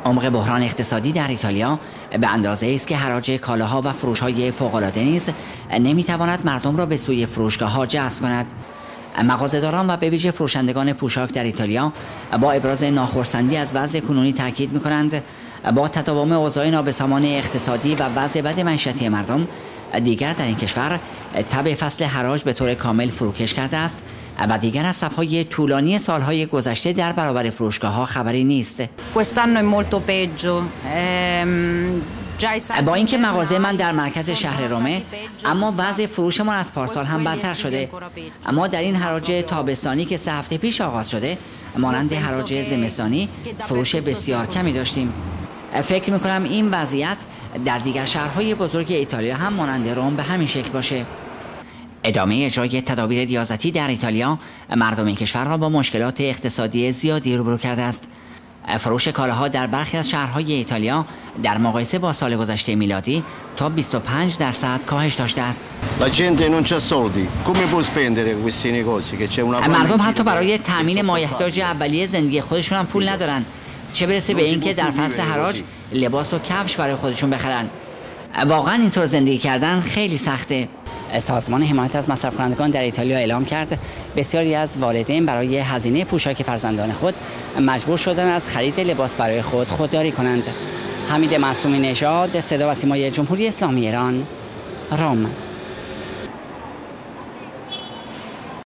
عمق بحران اقتصادی در ایتالیا به اندازه است که حراج کالاها و فروش‌های فوق‌العاده نیز نمی‌تواند مردم را به سوی فروشگاه‌ها جذب کند. مغازه‌داران و به ویژه فروشندگان پوشاک در ایتالیا با ابراز ناخرسندی از وضع کنونی تاکید می‌کنند با تداوم اوضاع نابسامان اقتصادی و وضع بد معیشتی مردم دیگر در این کشور تبع فصل حراج به طور کامل فروکش کرده است و دیگر از صف‌های طولانی سالهای گذشته در برابر فروشگاه‌ها خبری نیست. با اینکه مغازه من در مرکز شهر رومه، اما وضع فروشمان از پارسال هم بدتر شده. اما در این حراج تابستانی که 3 هفته پیش آغاز شده، مانند حراج زمستانی فروش بسیار کمی داشتیم. فکر می‌کنم این وضعیت در دیگر شهرهای بزرگ ایتالیا هم مانند روم به همین شکل باشه. ادامه اجرای تدابیر ریاضتی در ایتالیا مردم این کشور را با مشکلات اقتصادی زیادی روبرو کرده است. فروش کالاها در برخی از شهرهای ایتالیا در مقایسه با سال گذشته میلادی تا 25% کاهش داشته است. مردم حتی برای تامین مایحتاج اولیه زندگی خودشون هم پول ندارن، چه برسه به اینکه در فصل حراج لباس و کفش برای خودشون بخرن. واقعا اینطور زندگی کردن خیلی سخته. سازمان حمایت از مصرف کنندگان در ایتالیا اعلام کرد بسیاری از والدین برای هزینه پوشاک فرزندان خود مجبور شدن از خرید لباس برای خود خودداری کنند. حمید معصومی نژاد، صدا و سیمای جمهوری اسلامی ایران، روم.